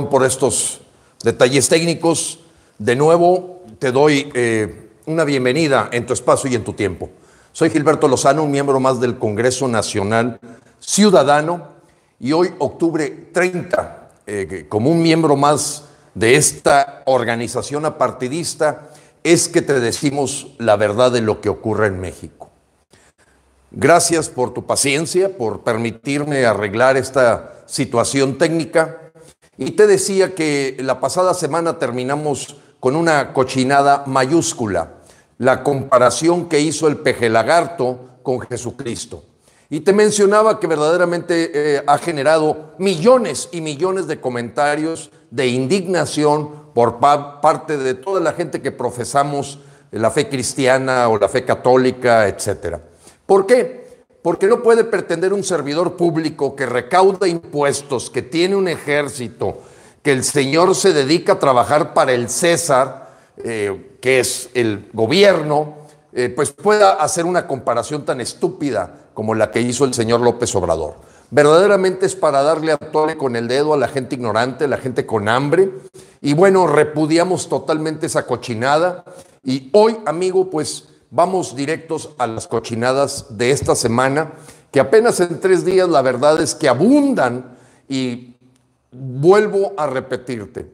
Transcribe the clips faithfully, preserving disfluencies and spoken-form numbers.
por estos detalles técnicos. De nuevo, te doy eh, una bienvenida en tu espacio y en tu tiempo. Soy Gilberto Lozano, un miembro más del Congreso Nacional Ciudadano, y hoy, octubre treinta, eh, como un miembro más de esta organización apartidista, es que te decimos la verdad de lo que ocurre en México. Gracias por tu paciencia, por permitirme arreglar esta situación técnica. Y te decía que la pasada semana terminamos con una cochinada mayúscula, la comparación que hizo el pejelagarto con Jesucristo. Y te mencionaba que verdaderamente eh, ha generado millones y millones de comentarios de indignación por pa parte de toda la gente que profesamos la fe cristiana o la fe católica, etcétera. ¿Por qué? Porque no puede pretender un servidor público que recauda impuestos, que tiene un ejército, que el señor se dedica a trabajar para el César, eh, que es el gobierno, eh, pues pueda hacer una comparación tan estúpida como la que hizo el señor López Obrador. Verdaderamente es para darle a tole con el dedo a la gente ignorante, a la gente con hambre. Y bueno, repudiamos totalmente esa cochinada. Y hoy, amigo, pues vamos directos a las cochinadas de esta semana, que apenas en tres días la verdad es que abundan. Y vuelvo a repetirte,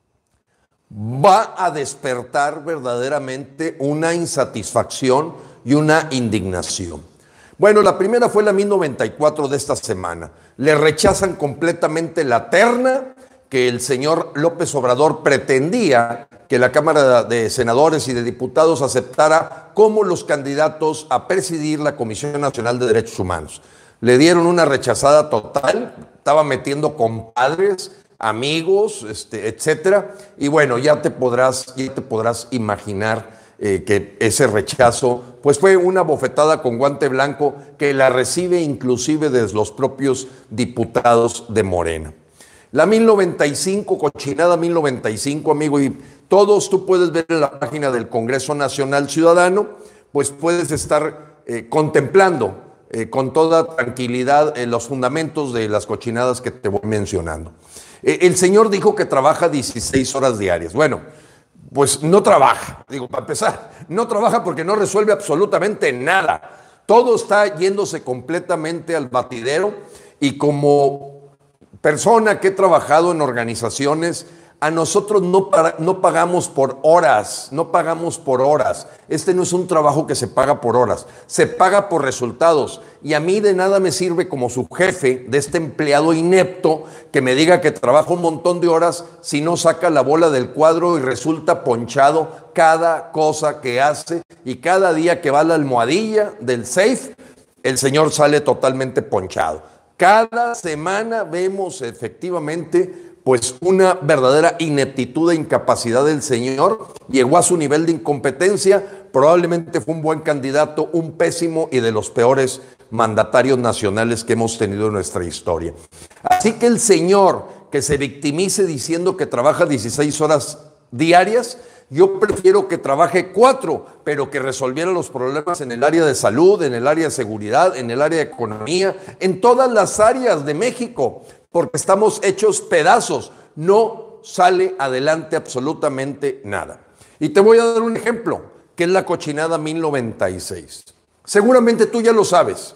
va a despertar verdaderamente una insatisfacción y una indignación. Bueno, la primera fue la mil noventa y cuatro de esta semana. Le rechazan completamente la terna que el señor López Obrador pretendía que la Cámara de Senadores y de Diputados aceptara como los candidatos a presidir la Comisión Nacional de Derechos Humanos. Le dieron una rechazada total, estaba metiendo compadres, amigos, este, etcétera. Y bueno, ya te podrás, ya te podrás imaginar eh, que ese rechazo pues fue una bofetada con guante blanco que la recibe inclusive desde los propios diputados de Morena. La mil noventa y cinco, cochinada mil noventa y cinco, amigo, y todos tú puedes ver en la página del Congreso Nacional Ciudadano, pues puedes estar eh, contemplando eh, con toda tranquilidad eh, los fundamentos de las cochinadas que te voy mencionando. Eh, el señor dijo que trabaja dieciséis horas diarias. Bueno, pues no trabaja, digo, para empezar, no trabaja porque no resuelve absolutamente nada. Todo está yéndose completamente al batidero, y como persona que he trabajado en organizaciones, a nosotros no, para, no pagamos por horas, no pagamos por horas. Este no es un trabajo que se paga por horas, se paga por resultados. Y a mí de nada me sirve como su jefe de este empleado inepto que me diga que trabaja un montón de horas si no saca la bola del cuadro y resulta ponchado cada cosa que hace, y cada día que va a la almohadilla del safe, el señor sale totalmente ponchado. Cada semana vemos efectivamente pues una verdadera ineptitud e incapacidad del señor. Llegó a su nivel de incompetencia, probablemente fue un buen candidato, un pésimo y de los peores mandatarios nacionales que hemos tenido en nuestra historia. Así que el señor que se victimice diciendo que trabaja dieciséis horas diarias, yo prefiero que trabaje cuatro, pero que resolviera los problemas en el área de salud, en el área de seguridad, en el área de economía, en todas las áreas de México, porque estamos hechos pedazos. No sale adelante absolutamente nada. Y te voy a dar un ejemplo, que es la cochinada mil noventa y seis. Seguramente tú ya lo sabes.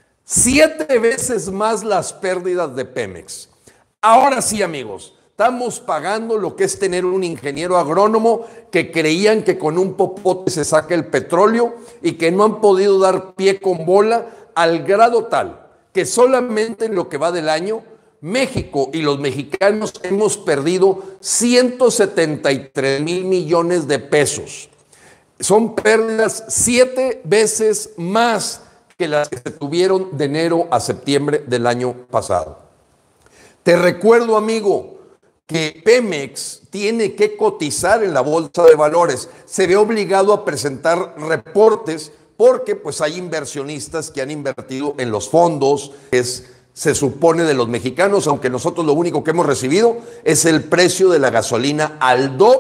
Siete veces más las pérdidas de Pemex. Ahora sí, amigos, estamos pagando lo que es tener un ingeniero agrónomo que creían que con un popote se saca el petróleo y que no han podido dar pie con bola, al grado tal que solamente en lo que va del año, México y los mexicanos hemos perdido ciento setenta y tres mil millones de pesos. Son pérdidas siete veces más que las que se tuvieron de enero a septiembre del año pasado. Te recuerdo, amigo, que Pemex tiene que cotizar en la bolsa de valores, se ve obligado a presentar reportes porque pues hay inversionistas que han invertido en los fondos, es, se supone de los mexicanos, aunque nosotros lo único que hemos recibido es el precio de la gasolina al doble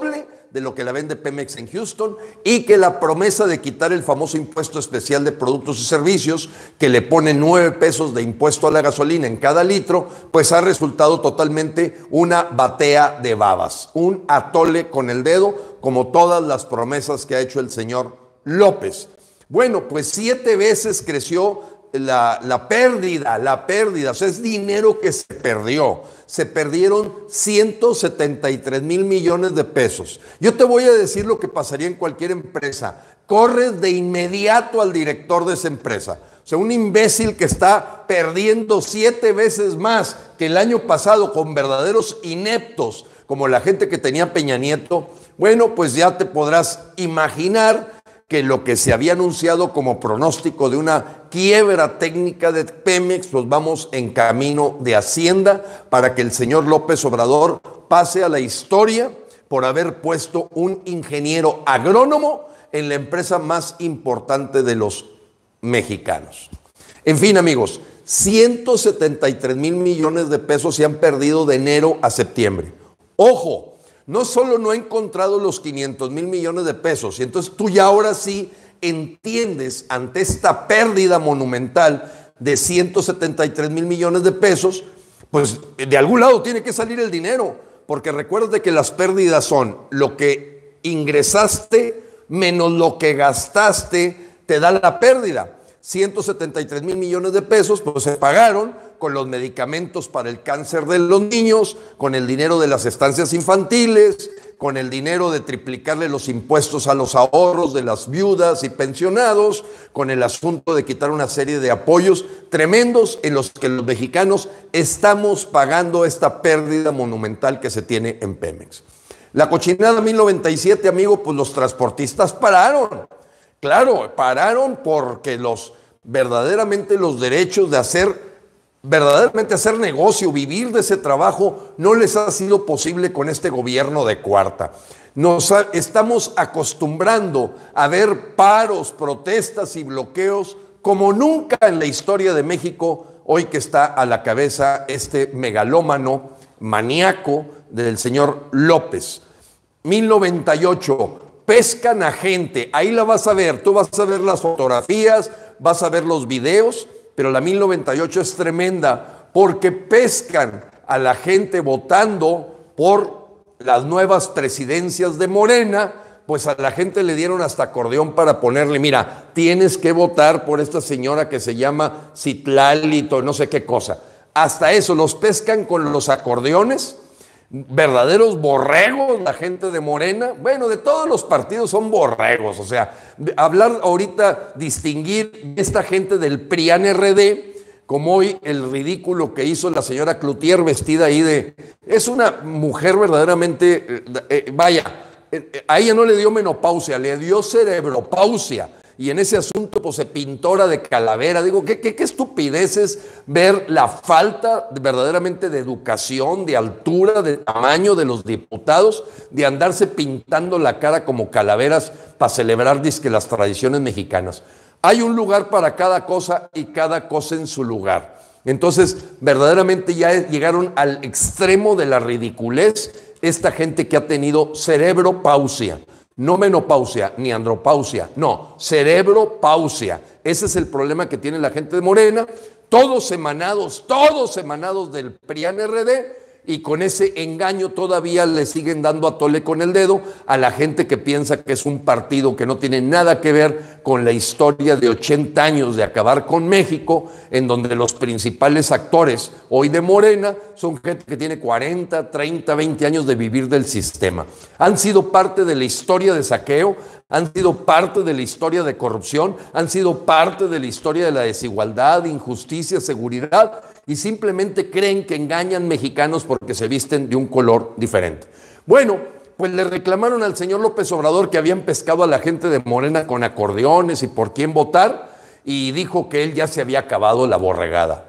de lo que la vende Pemex en Houston, y que la promesa de quitar el famoso impuesto especial de productos y servicios, que le pone nueve pesos de impuesto a la gasolina en cada litro, pues ha resultado totalmente una batea de babas, un atole con el dedo, como todas las promesas que ha hecho el señor López. Bueno, pues siete veces creció La, la pérdida, la pérdida, o sea, es dinero que se perdió. Se perdieron ciento setenta y tres mil millones de pesos. Yo te voy a decir lo que pasaría en cualquier empresa. Corres de inmediato al director de esa empresa. O sea, un imbécil que está perdiendo siete veces más que el año pasado con verdaderos ineptos, como la gente que tenía Peña Nieto. Bueno, pues ya te podrás imaginar que lo que se había anunciado como pronóstico de una quiebra técnica de Pemex, pues vamos en camino de Hacienda para que el señor López Obrador pase a la historia por haber puesto un ingeniero agrónomo en la empresa más importante de los mexicanos. En fin, amigos, ciento setenta y tres mil millones de pesos se han perdido de enero a septiembre. ¡Ojo! No solo no ha encontrado los quinientos mil millones de pesos, y entonces tú ya ahora sí entiendes ante esta pérdida monumental de ciento setenta y tres mil millones de pesos, pues de algún lado tiene que salir el dinero, porque recuerda que las pérdidas son lo que ingresaste menos lo que gastaste, te da la pérdida. ciento setenta y tres mil millones de pesos, pues se pagaron con los medicamentos para el cáncer de los niños, con el dinero de las estancias infantiles, con el dinero de triplicarle los impuestos a los ahorros de las viudas y pensionados, con el asunto de quitar una serie de apoyos tremendos en los que los mexicanos estamos pagando esta pérdida monumental que se tiene en Pemex. La cochinada mil noventa y siete, amigo, pues los transportistas pararon. Claro, pararon porque los verdaderamente los derechos de hacer verdaderamente hacer negocio, vivir de ese trabajo, no les ha sido posible con este gobierno de cuarta. Nos ha, estamos acostumbrando a ver paros, protestas y bloqueos como nunca en la historia de México, hoy que está a la cabeza este megalómano, maníaco del señor López. mil noventa y ocho, pescan a gente, ahí la vas a ver, tú vas a ver las fotografías, vas a ver los videos, pero la mil noventa y ocho es tremenda porque pescan a la gente votando por las nuevas presidencias de Morena, pues a la gente le dieron hasta acordeón para ponerle, mira, tienes que votar por esta señora que se llama Citlalito, no sé qué cosa. Hasta eso, los pescan con los acordeones, verdaderos borregos, la gente de Morena. Bueno, de todos los partidos son borregos, o sea, hablar ahorita, distinguir esta gente del P R I A N R D, como hoy el ridículo que hizo la señora Cloutier vestida ahí de... Es una mujer verdaderamente, eh, eh, vaya, eh, a ella no le dio menopausia, le dio cerebropausia. Y en ese asunto pues se pintora de calavera. Digo, ¿qué, qué, qué estupidez es ver la falta de, verdaderamente de educación, de altura, de tamaño de los diputados, de andarse pintando la cara como calaveras para celebrar dizque las tradiciones mexicanas. Hay un lugar para cada cosa y cada cosa en su lugar. Entonces, verdaderamente ya llegaron al extremo de la ridiculez esta gente que ha tenido cerebropausia. No menopausia ni andropausia, no, cerebropausia. Ese es el problema que tiene la gente de Morena, todos emanados, todos emanados del P R I A N R D, y con ese engaño todavía le siguen dando a tole con el dedo a la gente que piensa que es un partido que no tiene nada que ver con la historia de ochenta años de acabar con México, en donde los principales actores hoy de Morena son gente que tiene cuarenta, treinta, veinte años de vivir del sistema. Han sido parte de la historia de saqueo, han sido parte de la historia de corrupción, han sido parte de la historia de la desigualdad, injusticia, seguridad, y simplemente creen que engañan mexicanos porque se visten de un color diferente. Bueno, pues le reclamaron al señor López Obrador que habían pescado a la gente de Morena con acordeones y por quién votar, y dijo que él ya se había acabado la borregada.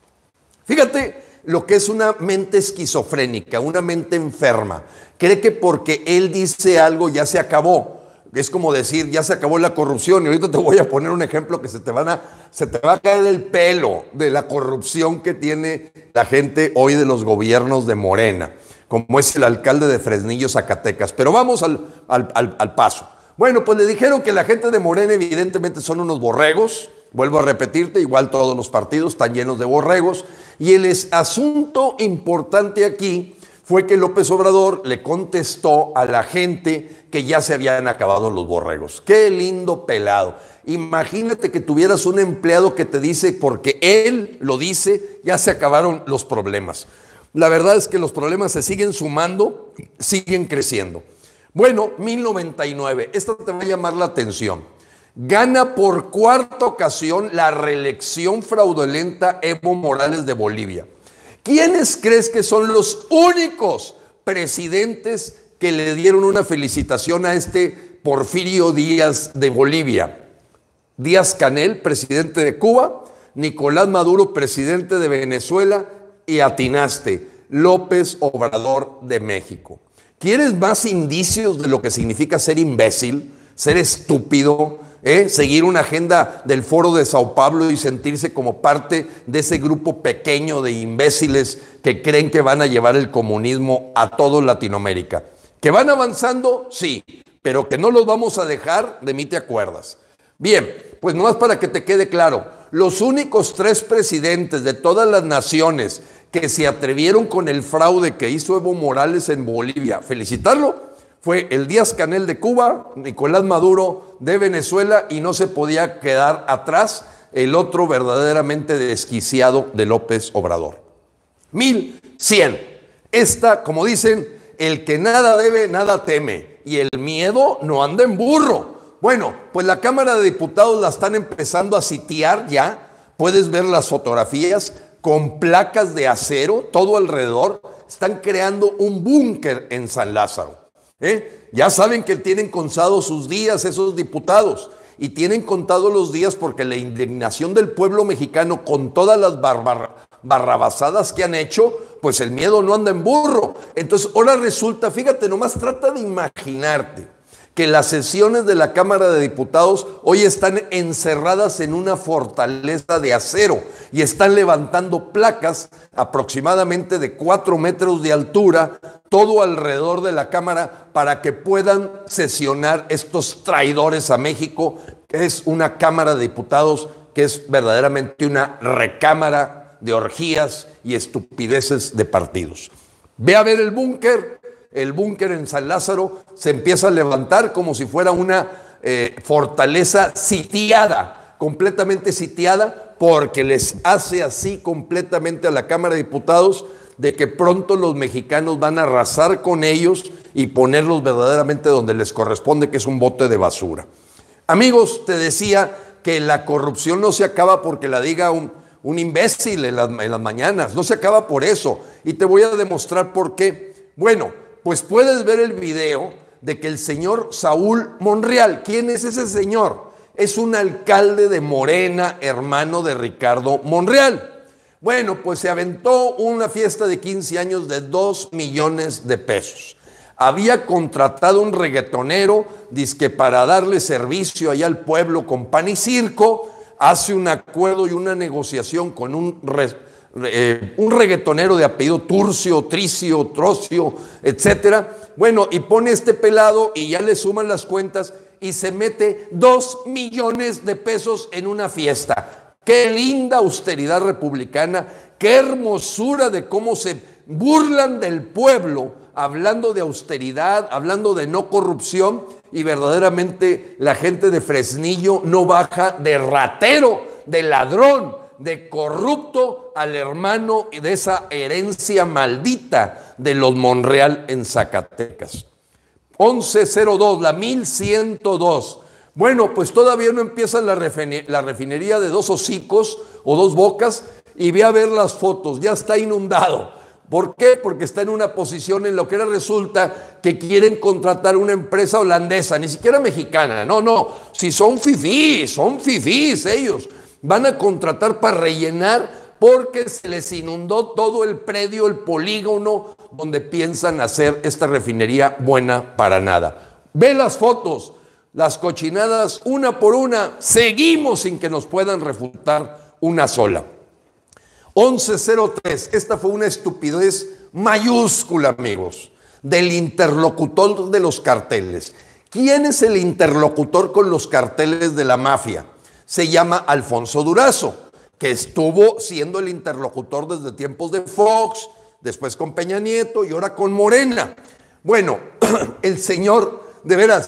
Fíjate lo que es una mente esquizofrénica, una mente enferma. Cree que porque él dice algo ya se acabó. Es como decir, ya se acabó la corrupción. Y ahorita te voy a poner un ejemplo que se te, van a, se te va a caer el pelo de la corrupción que tiene la gente hoy de los gobiernos de Morena. como es el alcalde de Fresnillo, Zacatecas. Pero vamos al, al, al, al paso. Bueno, pues le dijeron que la gente de Morena evidentemente son unos borregos. Vuelvo a repetirte, igual todos los partidos están llenos de borregos. Y el asunto importante aquí fue que López Obrador le contestó a la gente que ya se habían acabado los borregos. ¡Qué lindo pelado! Imagínate que tuvieras un empleado que te dice, porque él lo dice, ya se acabaron los problemas. La verdad es que los problemas se siguen sumando, siguen creciendo. Bueno, mil noventa y nueve, esto te va a llamar la atención. Gana por cuarta ocasión la reelección fraudulenta Evo Morales de Bolivia. ¿Quiénes crees que son los únicos presidentes que le dieron una felicitación a este Porfirio Díaz de Bolivia? Díaz-Canel, presidente de Cuba, Nicolás Maduro, presidente de Venezuela, y atinaste, López Obrador de México. ¿Quieres más indicios de lo que significa ser imbécil, ser estúpido, eh? seguir una agenda del Foro de Sao Paulo y sentirse como parte de ese grupo pequeño de imbéciles que creen que van a llevar el comunismo a toda Latinoamérica? ¿Que van avanzando? Sí, pero que no los vamos a dejar, de mí te acuerdas. Bien, pues nomás para que te quede claro, los únicos tres presidentes de todas las naciones que se atrevieron con el fraude que hizo Evo Morales en Bolivia, felicitarlo, fue el Díaz-Canel de Cuba, Nicolás Maduro de Venezuela, y no se podía quedar atrás el otro verdaderamente desquiciado de López Obrador. Mil cien. Esta, como dicen, el que nada debe, nada teme, y el miedo no anda en burro. Bueno, pues la Cámara de Diputados la están empezando a sitiar ya. Puedes ver las fotografías con placas de acero todo alrededor. Están creando un búnker en San Lázaro. ¿eh? Ya saben que tienen contados sus días esos diputados. Y tienen contados los días porque la indignación del pueblo mexicano con todas las barbar barrabasadas que han hecho, pues el miedo no anda en burro. Entonces ahora resulta, fíjate, nomás trata de imaginarte que las sesiones de la Cámara de Diputados hoy están encerradas en una fortaleza de acero y están levantando placas aproximadamente de cuatro metros de altura, todo alrededor de la Cámara, para que puedan sesionar estos traidores a México, que es una Cámara de Diputados que es verdaderamente una recámara de orgías y estupideces de partidos. Ve a ver el búnker. El búnker en San Lázaro se empieza a levantar como si fuera una eh, fortaleza sitiada, completamente sitiada, porque les hace así completamente a la Cámara de Diputados de que pronto los mexicanos van a arrasar con ellos y ponerlos verdaderamente donde les corresponde, que es un bote de basura. Amigos, te decía que la corrupción no se acaba porque la diga un, un imbécil en las, en las mañanas, no se acaba por eso, y te voy a demostrar por qué. Bueno, pues puedes ver el video de que el señor Saúl Monreal, ¿quién es ese señor? Es un alcalde de Morena, hermano de Ricardo Monreal. Bueno, pues se aventó una fiesta de quince años de dos millones de pesos. Había contratado un reggaetonero, dizque para darle servicio allá al pueblo con pan y circo, hace un acuerdo y una negociación con un Eh, un reggaetonero de apellido Turcio, Tricio, Trocio, etcétera. Bueno, y pone este pelado y ya le suman las cuentas y se mete dos millones de pesos en una fiesta. Qué linda austeridad republicana, qué hermosura de cómo se burlan del pueblo, hablando de austeridad, hablando de no corrupción, y verdaderamente la gente de Fresnillo no baja de ratero, de ladrón, de corrupto al hermano de esa herencia maldita de los Monreal en Zacatecas. once cero dos, la mil ciento dos. Bueno, pues todavía no empieza la, la refinería de Dos Hocicos o Dos Bocas, y ve a ver las fotos, ya está inundado. ¿Por qué? Porque está en una posición en lo que ahora resulta que quieren contratar una empresa holandesa, ni siquiera mexicana. No, no, si son fifís, son fifís ellos. Van a contratar para rellenar porque se les inundó todo el predio, el polígono donde piensan hacer esta refinería buena para nada. Ve las fotos, las cochinadas una por una, seguimos sin que nos puedan refutar una sola. once cero tres, esta fue una estupidez mayúscula, amigos, del interlocutor de los carteles. ¿Quién es el interlocutor con los carteles de la mafia? Se llama Alfonso Durazo, que estuvo siendo el interlocutor desde tiempos de Fox, después con Peña Nieto y ahora con Morena. Bueno, el señor, de veras,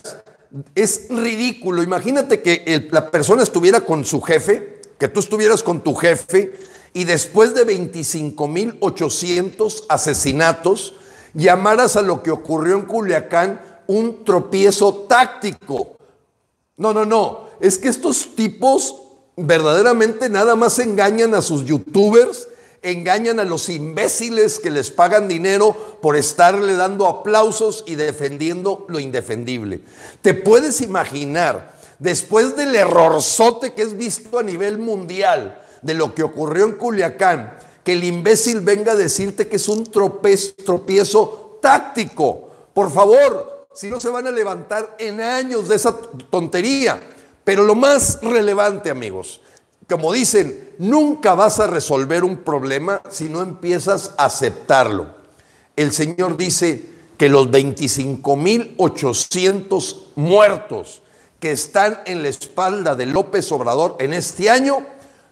es ridículo. Imagínate que el, la persona estuviera con su jefe, que tú estuvieras con tu jefe, y después de veinticinco mil ochocientos asesinatos, llamaras a lo que ocurrió en Culiacán un tropiezo táctico. No, no, no. Es que estos tipos verdaderamente nada más engañan a sus youtubers, engañan a los imbéciles que les pagan dinero por estarle dando aplausos y defendiendo lo indefendible. ¿Te puedes imaginar, después del errorzote que es visto a nivel mundial de lo que ocurrió en Culiacán, que el imbécil venga a decirte que es un tropez, tropiezo táctico? Por favor, si no se van a levantar en años de esa tontería. Pero lo más relevante, amigos, como dicen, nunca vas a resolver un problema si no empiezas a aceptarlo. El Señor dice que los veinticinco mil ochocientos muertos que están en la espalda de López Obrador en este año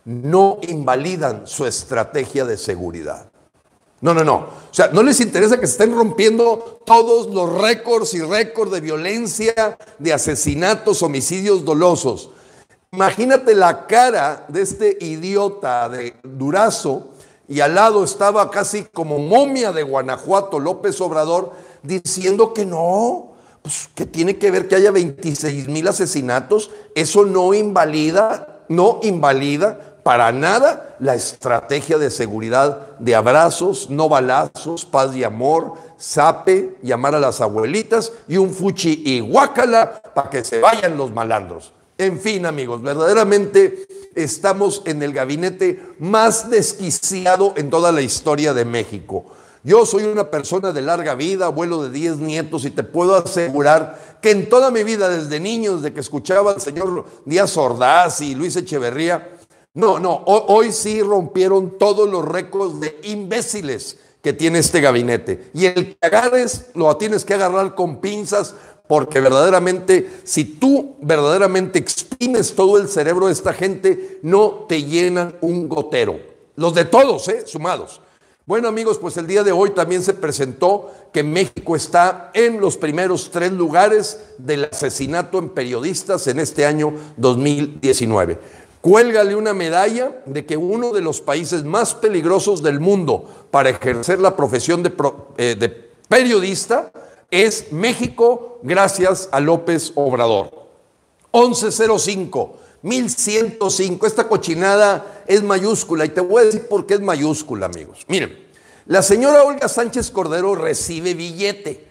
no invalidan su estrategia de seguridad. No, no, no. O sea, no les interesa que se estén rompiendo todos los récords y récords de violencia, de asesinatos, homicidios dolosos. Imagínate la cara de este idiota de Durazo, y al lado estaba casi como momia de Guanajuato, López Obrador, diciendo que no, pues que tiene que ver que haya veintiséis mil asesinatos. Eso no invalida, no invalida para nada la estrategia de seguridad de abrazos, no balazos, paz y amor, zape, llamar a las abuelitas y un fuchi y guácala para que se vayan los malandros. En fin, amigos, verdaderamente estamos en el gabinete más desquiciado en toda la historia de México. Yo soy una persona de larga vida, abuelo de diez nietos, y te puedo asegurar que en toda mi vida, desde niño, desde que escuchaba al señor Díaz Ordaz y Luis Echeverría, no, no, hoy sí rompieron todos los récords de imbéciles que tiene este gabinete. Y el que agarres, lo tienes que agarrar con pinzas, porque verdaderamente, si tú verdaderamente exprimes todo el cerebro de esta gente, no te llenan un gotero. Los de todos, ¿eh? Sumados. Bueno, amigos, pues el día de hoy también se presentó que México está en los primeros tres lugares del asesinato en periodistas en este año dos mil diecinueve. Cuélgale una medalla de que uno de los países más peligrosos del mundo para ejercer la profesión de, pro, eh, de periodista es México, gracias a López Obrador. once cero cinco, mil ciento cinco, esta cochinada es mayúscula, y te voy a decir por qué es mayúscula, amigos. Miren, la señora Olga Sánchez Cordero recibe billete,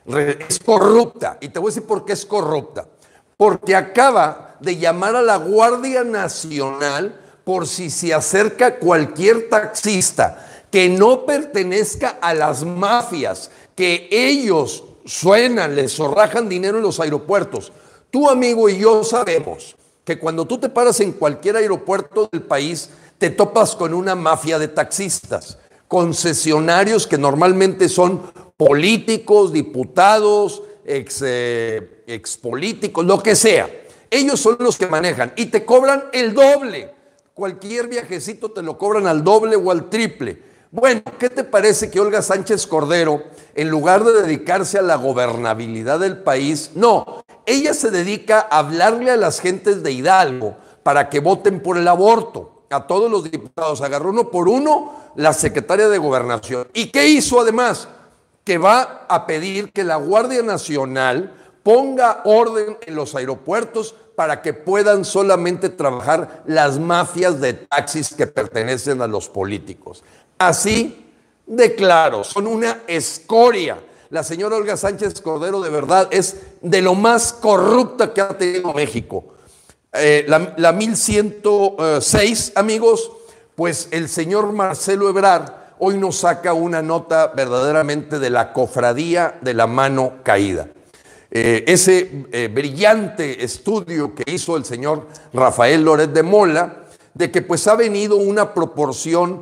es corrupta, y te voy a decir por qué es corrupta. Porque acaba de llamar a la Guardia Nacional por si se acerca cualquier taxista que no pertenezca a las mafias, que ellos suenan, les zorrajan dinero en los aeropuertos. Tú, amigo, y yo sabemos que cuando tú te paras en cualquier aeropuerto del país, te topas con una mafia de taxistas, concesionarios que normalmente son políticos, diputados, ex, eh, ex políticos, lo que sea. Ellos son los que manejan y te cobran el doble. Cualquier viajecito te lo cobran al doble o al triple. Bueno, ¿qué te parece que Olga Sánchez Cordero, en lugar de dedicarse a la gobernabilidad del país, no, ella se dedica a hablarle a las gentes de Hidalgo para que voten por el aborto? A todos los diputados, agarró uno por uno la secretaria de Gobernación. ¿Y qué hizo además? Que va a pedir que la Guardia Nacional ponga orden en los aeropuertos para que puedan solamente trabajar las mafias de taxis que pertenecen a los políticos. Así de claro, son una escoria. La señora Olga Sánchez Cordero de verdad es de lo más corrupta que ha tenido México. Eh, la, la mil ciento seis, amigos, pues el señor Marcelo Ebrard hoy nos saca una nota verdaderamente de la cofradía de la mano caída. Eh, ese eh, brillante estudio que hizo el señor Rafael Loret de Mola de que pues ha venido una proporción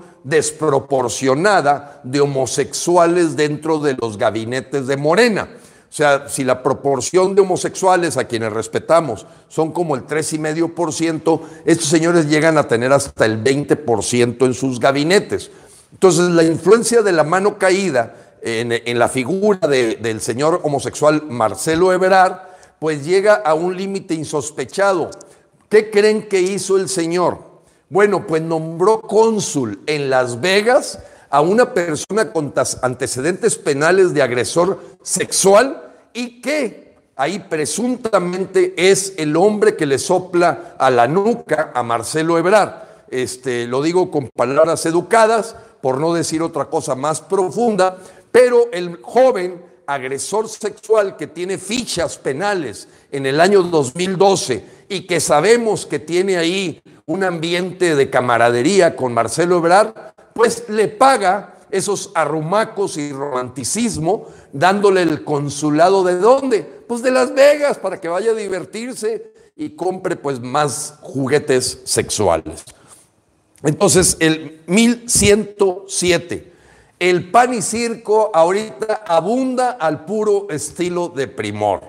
desproporcionada de homosexuales dentro de los gabinetes de Morena. O sea, si la proporción de homosexuales a quienes respetamos son como el tres coma cinco por ciento, estos señores llegan a tener hasta el veinte por ciento en sus gabinetes. Entonces, la influencia de la mano caída en, en la figura de, del señor homosexual Marcelo Ebrard, pues llega a un límite insospechado. ¿Qué creen que hizo el señor? Bueno, pues nombró cónsul en Las Vegas a una persona con antecedentes penales de agresor sexual y que ahí presuntamente es el hombre que le sopla a la nuca a Marcelo Ebrard. Este, lo digo con palabras educadas, por no decir otra cosa más profunda, pero el joven agresor sexual que tiene fichas penales en el año dos mil doce y que sabemos que tiene ahí un ambiente de camaradería con Marcelo Ebrard, pues le paga esos arrumacos y romanticismo, dándole el consulado ¿de dónde? Pues de Las Vegas, para que vaya a divertirse y compre pues más juguetes sexuales. Entonces, el mil ciento siete, el pan y circo ahorita abunda al puro estilo de Primor.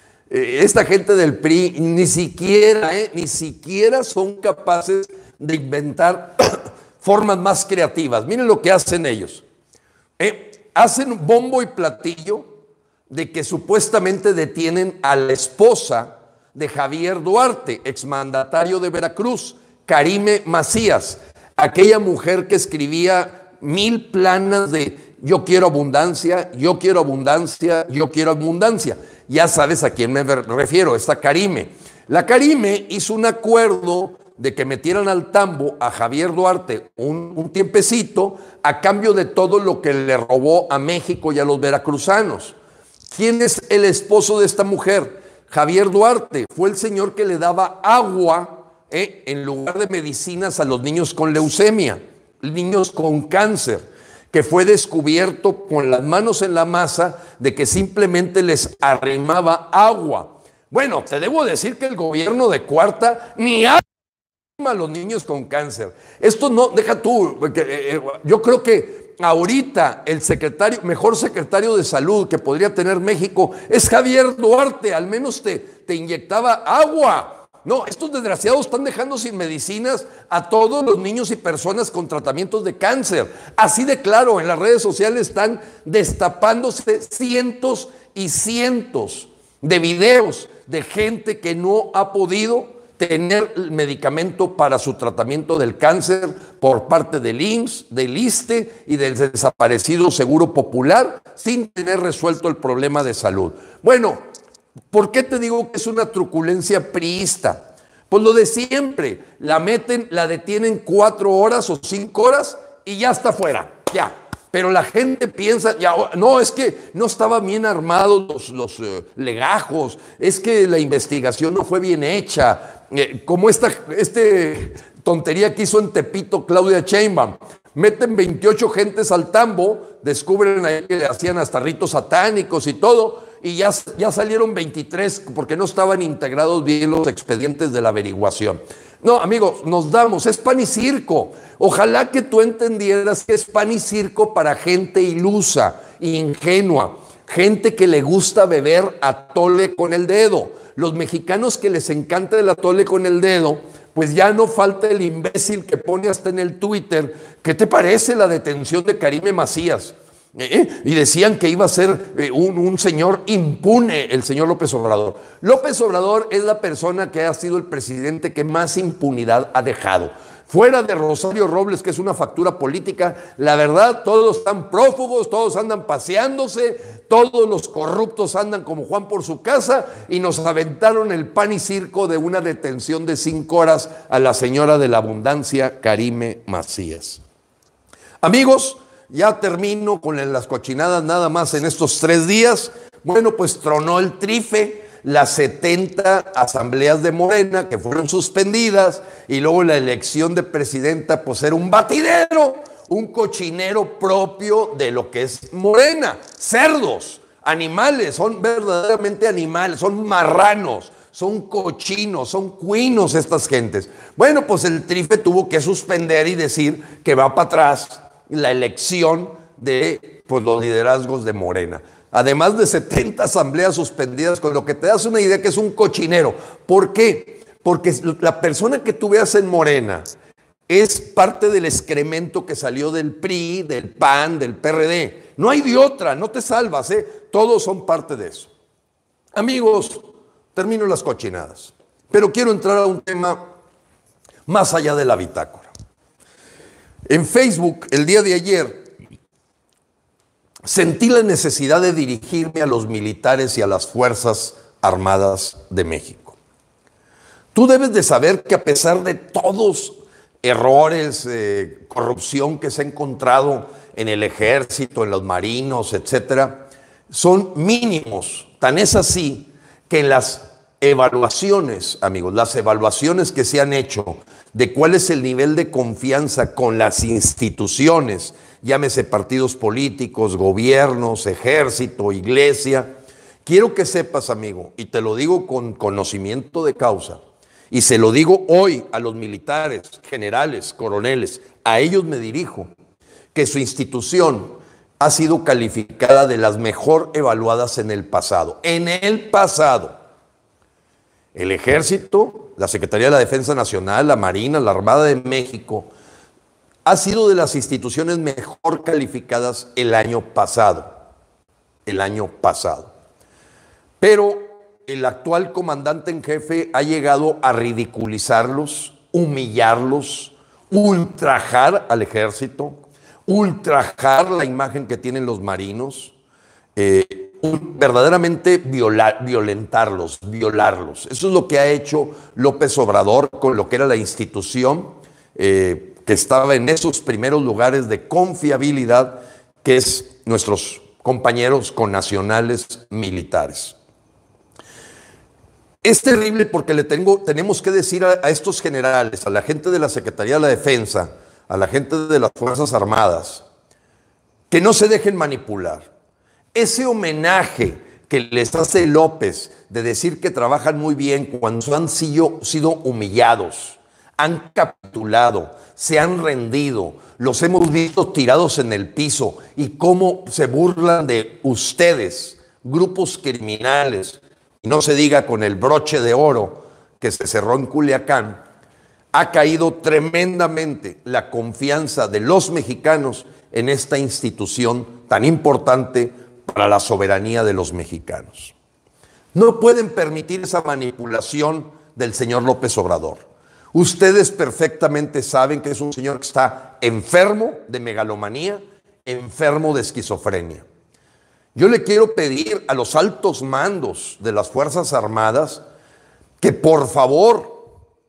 Esta gente del P R I ni siquiera, eh, ni siquiera son capaces de inventar formas más creativas. Miren lo que hacen ellos. Eh, hacen bombo y platillo de que supuestamente detienen a la esposa de Javier Duarte, exmandatario de Veracruz, Karime Macías, aquella mujer que escribía mil planas de yo quiero abundancia, yo quiero abundancia, yo quiero abundancia. Ya sabes a quién me refiero, esta Karime. La Karime hizo un acuerdo de que metieran al tambo a Javier Duarte un, un tiempecito a cambio de todo lo que le robó a México y a los veracruzanos. ¿Quién es el esposo de esta mujer? Javier Duarte. Fue el señor que le daba agua eh, en lugar de medicinas a los niños con leucemia, niños con cáncer, que fue descubierto con las manos en la masa de que simplemente les arrimaba agua. Bueno, te debo decir que el gobierno de Cuarta ni a los niños con cáncer. Esto no, deja tú, porque, eh, yo creo que ahorita el secretario, mejor secretario de salud que podría tener México es Javier Duarte, al menos te, te inyectaba agua. No, estos desgraciados están dejando sin medicinas a todos los niños y personas con tratamientos de cáncer. Así de claro, en las redes sociales están destapándose cientos y cientos de videos de gente que no ha podido tener el medicamento para su tratamiento del cáncer por parte del I M S S, del ISSSTE y del desaparecido Seguro Popular sin tener resuelto el problema de salud. Bueno, ¿por qué te digo que es una truculencia priista? Pues lo de siempre, la meten, la detienen cuatro horas o cinco horas y ya está fuera, ya. Pero la gente piensa, ya, no, es que no estaban bien armados los, los eh, legajos, es que la investigación no fue bien hecha, eh, como esta este tontería que hizo en Tepito Claudia Sheinbaum. Meten veintiocho gentes al tambo, descubren ahí que le hacían hasta ritos satánicos y todo, y ya, ya salieron veintitrés porque no estaban integrados bien los expedientes de la averiguación. No, amigos, nos damos, es pan y circo. Ojalá que tú entendieras que es pan y circo para gente ilusa, ingenua, gente que le gusta beber atole con el dedo. Los mexicanos que les encanta el atole con el dedo, pues ya no falta el imbécil que pone hasta en el Twitter, ¿qué te parece la detención de Karime Macías? ¿Eh? Y decían que iba a ser eh, un, un señor impune, el señor López Obrador. López Obrador es la persona que ha sido el presidente que más impunidad ha dejado. Fuera de Rosario Robles, que es una factura política, la verdad, todos están prófugos, todos andan paseándose, todos los corruptos andan como Juan por su casa y nos aventaron el pan y circo de una detención de cinco horas a la señora de la abundancia, Karime Macías. Amigos, ya termino con las cochinadas nada más en estos tres días. Bueno, pues tronó el trife, las setenta asambleas de Morena que fueron suspendidas y luego la elección de presidenta, pues era un batidero, un cochinero propio de lo que es Morena. Cerdos, animales, son verdaderamente animales, son marranos, son cochinos, son cuinos estas gentes. Bueno, pues el Trife tuvo que suspender y decir que va para atrás la elección de pues, los liderazgos de Morena. Además de setenta asambleas suspendidas, con lo que te das una idea que es un cochinero. ¿Por qué? Porque la persona que tú veas en Morena es parte del excremento que salió del P R I, del P A N, del P R D. No hay de otra, no te salvas, ¿eh? Todos son parte de eso. Amigos, termino las cochinadas, pero quiero entrar a un tema más allá de la bitácora. En Facebook, el día de ayer, sentí la necesidad de dirigirme a los militares y a las Fuerzas Armadas de México. Tú debes de saber que a pesar de todos errores, eh, corrupción que se ha encontrado en el ejército, en los marinos, etcétera, son mínimos. Tan es así que en las evaluaciones, amigos, las evaluaciones que se han hecho de cuál es el nivel de confianza con las instituciones, llámese partidos políticos, gobiernos, ejército, iglesia, quiero que sepas, amigo, y te lo digo con conocimiento de causa, y se lo digo hoy a los militares, generales, coroneles, a ellos me dirijo, que su institución ha sido calificada de las mejor evaluadas en el pasado. En el pasado, el Ejército, la Secretaría de la Defensa Nacional, la Marina, la Armada de México, ha sido de las instituciones mejor calificadas el año pasado. El año pasado. Pero el actual comandante en jefe ha llegado a ridiculizarlos, humillarlos, ultrajar al ejército, ultrajar la imagen que tienen los marinos, eh, verdaderamente violar, violentarlos, violarlos. Eso es lo que ha hecho López Obrador con lo que era la institución eh, que estaba en esos primeros lugares de confiabilidad, que es nuestros compañeros connacionales militares. Es terrible porque le tengo, tenemos que decir a, a estos generales, a la gente de la Secretaría de la Defensa, a la gente de las Fuerzas Armadas, que no se dejen manipular. Ese homenaje que les hace López de decir que trabajan muy bien cuando han sido, sido humillados, han capitulado, se han rendido, los hemos visto tirados en el piso y cómo se burlan de ustedes, grupos criminales, y no se diga con el broche de oro que se cerró en Culiacán, ha caído tremendamente la confianza de los mexicanos en esta institución tan importante para la soberanía de los mexicanos. No pueden permitir esa manipulación del señor López Obrador. Ustedes perfectamente saben que es un señor que está enfermo de megalomanía, enfermo de esquizofrenia. Yo le quiero pedir a los altos mandos de las Fuerzas Armadas que por favor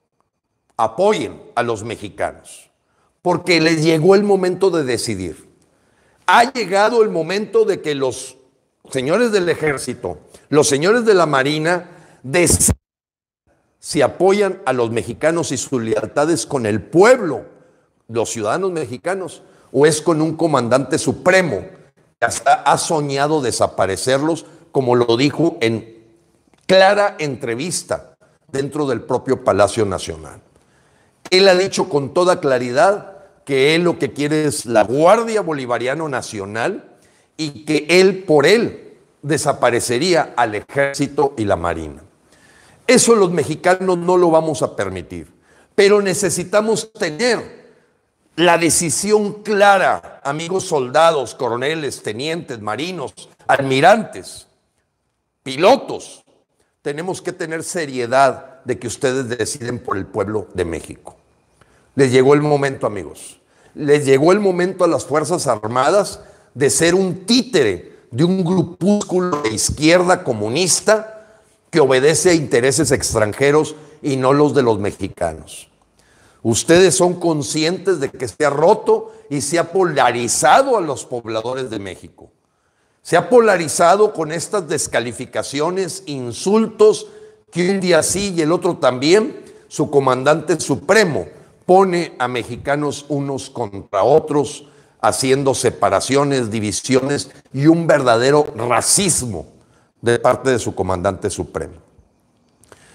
apoyen a los mexicanos, porque les llegó el momento de decidir. Ha llegado el momento de que los señores del Ejército, los señores de la Marina, decidan si apoyan a los mexicanos y sus lealtades con el pueblo, los ciudadanos mexicanos, o es con un comandante supremo que hasta ha soñado desaparecerlos, como lo dijo en clara entrevista dentro del propio Palacio Nacional. Él ha dicho con toda claridad que él lo que quiere es la Guardia Bolivariana Nacional y que él por él desaparecería al Ejército y la Marina. Eso los mexicanos no lo vamos a permitir, pero necesitamos tener la decisión clara, amigos soldados, coroneles, tenientes, marinos, almirantes, pilotos. Tenemos que tener seriedad de que ustedes deciden por el pueblo de México. Les llegó el momento, amigos. Les llegó el momento a las Fuerzas Armadas de ser un títere de un grupúsculo de izquierda comunista que obedece a intereses extranjeros y no los de los mexicanos. Ustedes son conscientes de que se ha roto y se ha polarizado a los pobladores de México. Se ha polarizado con estas descalificaciones, insultos, que un día sí y el otro también, su comandante supremo pone a mexicanos unos contra otros, haciendo separaciones, divisiones y un verdadero racismo de parte de su comandante supremo.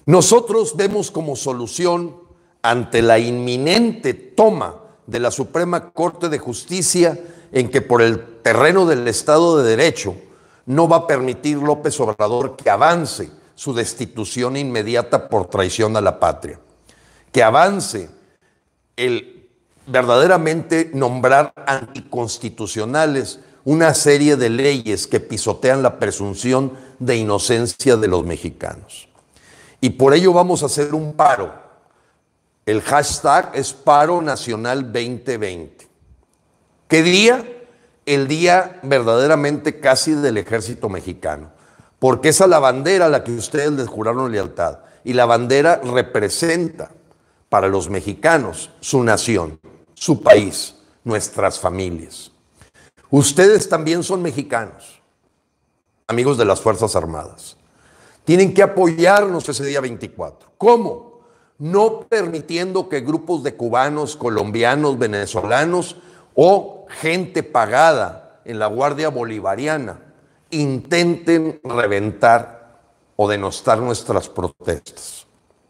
Nosotros vemos como solución ante la inminente toma de la Suprema Corte de Justicia, en que por el terreno del Estado de Derecho no va a permitir López Obrador que avance su destitución inmediata por traición a la patria, que avance el verdaderamente nombrar anticonstitucionales una serie de leyes que pisotean la presunción de inocencia de los mexicanos. Y por ello vamos a hacer un paro. El hashtag es Paro Nacional veinte veinte. ¿Qué día? El día verdaderamente casi del ejército mexicano, porque esa es la bandera a la que ustedes les juraron lealtad, y la bandera representa para los mexicanos su nación, su país, nuestras familias. Ustedes también son mexicanos, amigos de las Fuerzas Armadas. Tienen que apoyarnos ese día veinticuatro. ¿Cómo? No permitiendo que grupos de cubanos, colombianos, venezolanos o gente pagada en la Guardia Bolivariana intenten reventar o denostar nuestras protestas.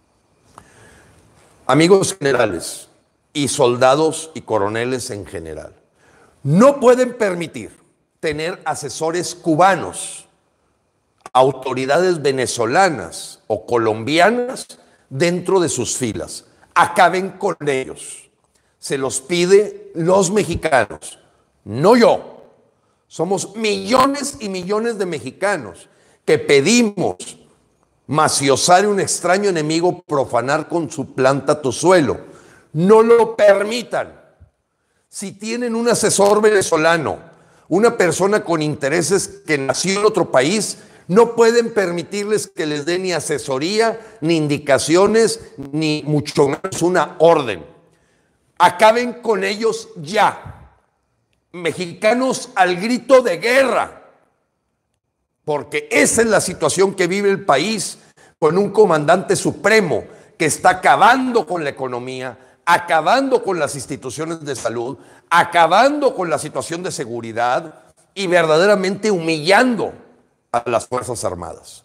Amigos generales y soldados y coroneles en general, no pueden permitir tener asesores cubanos, autoridades venezolanas o colombianas dentro de sus filas. Acaben con ellos. Se los pide los mexicanos, no yo. Somos millones y millones de mexicanos que pedimos maciosar un extraño enemigo, profanar con su planta tu suelo. No lo permitan. Si tienen un asesor venezolano, una persona con intereses que nació en otro país, no pueden permitirles que les dé ni asesoría, ni indicaciones, ni mucho menos una orden. Acaben con ellos ya. Mexicanos al grito de guerra, porque esa es la situación que vive el país, con un comandante supremo que está acabando con la economía, acabando con las instituciones de salud, acabando con la situación de seguridad y verdaderamente humillando a las Fuerzas Armadas.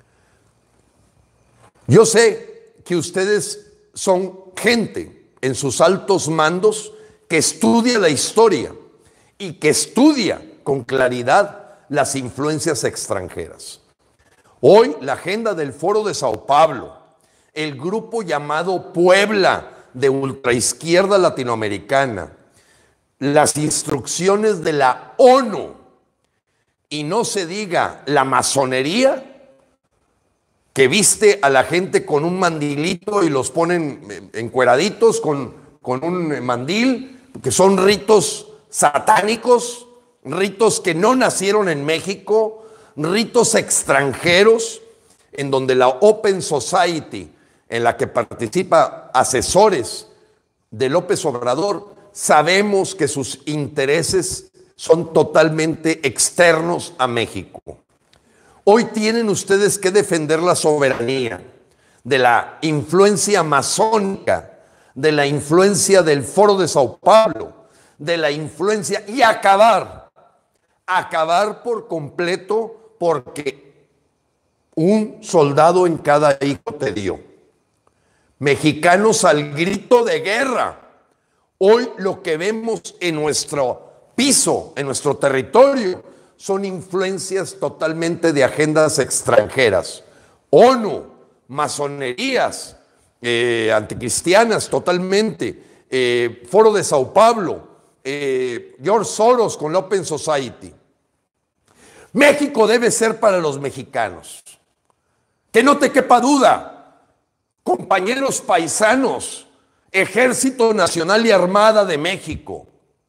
Yo sé que ustedes son gente en sus altos mandos que estudia la historia y que estudia con claridad las influencias extranjeras. Hoy la agenda del Foro de Sao Paulo, el grupo llamado Puebla de ultraizquierda latinoamericana, las instrucciones de la ONU, y no se diga la masonería, que viste a la gente con un mandilito y los ponen encueraditos con, con un mandil, que son ritos satánicos, ritos que no nacieron en México, ritos extranjeros, en donde la Open Society, en la que participa asesores de López Obrador, sabemos que sus intereses son totalmente externos a México. Hoy tienen ustedes que defender la soberanía de la influencia masónica, de la influencia del Foro de Sao Paulo, de la influencia y acabar, acabar por completo, porque un soldado en cada hijo te dio. Mexicanos al grito de guerra. Hoy lo que vemos en nuestro piso, en nuestro territorio, son influencias totalmente de agendas extranjeras. ONU, masonerías, eh, anticristianas totalmente, eh, Foro de Sao Paulo, eh, George Soros con la Open Society. México debe ser para los mexicanos. Que no te quepa duda, compañeros paisanos, Ejército Nacional y Armada de México.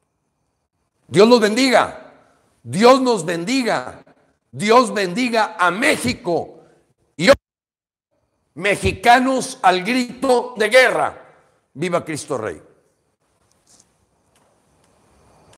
Dios los bendiga. Dios nos bendiga. Dios bendiga a México. Y hoy, mexicanos al grito de guerra. ¡Viva Cristo Rey!